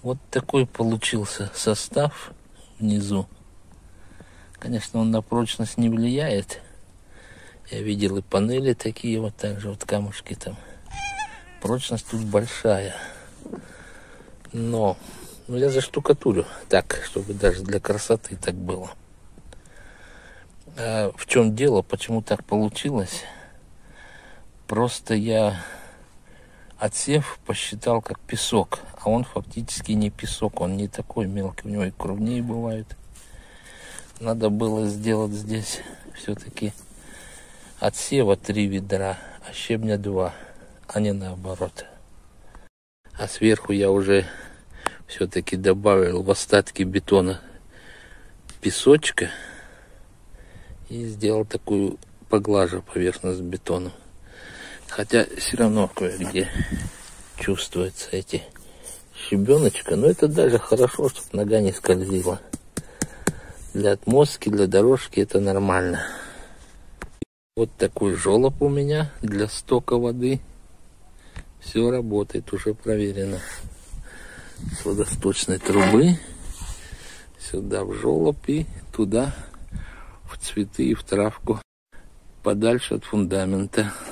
Вот такой получился состав внизу. Конечно, он на прочность не влияет. Я видел и панели такие, вот так же, вот камушки там. Прочность тут большая. Но я заштукатурю так, чтобы даже для красоты так было. А в чем дело, почему так получилось? Просто я отсев посчитал как песок, а он фактически не песок, он не такой мелкий, у него и крупнее бывают. Надо было сделать здесь все-таки отсева 3 ведра, а щебня 2, а не наоборот. А сверху я уже все-таки добавил в остатки бетона песочка и сделал такую поглажу поверхность бетона. Хотя все равно кое-где чувствуются эти щебеночка, но это даже хорошо, чтобы нога не скользила. Для отмостки, для дорожки это нормально. Вот такой желоб у меня для стока воды. Все работает, уже проверено. С водосточной трубы сюда в желоб и туда в цветы и в травку, подальше от фундамента.